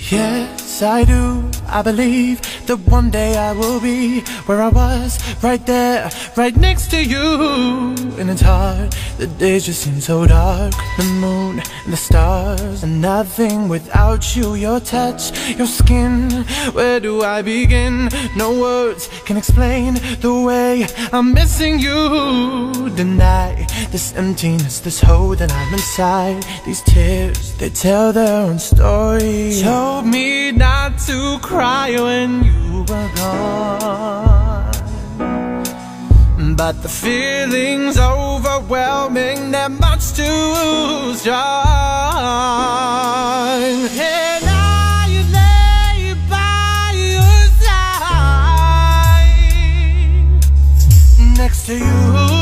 Yes, I do. I believe that one day I will be where I was, right there, right next to you. And it's hard, the days just seem so dark. The moon and the stars and nothing without you. Your touch, your skin, where do I begin? No words can explain the way I'm missing you. Deny this emptiness, this hole that I'm inside. These tears, they tell their own story. Told me not to cry when you were gone, but the feeling's overwhelming, they're much too strong. And I lay by your side, next to you.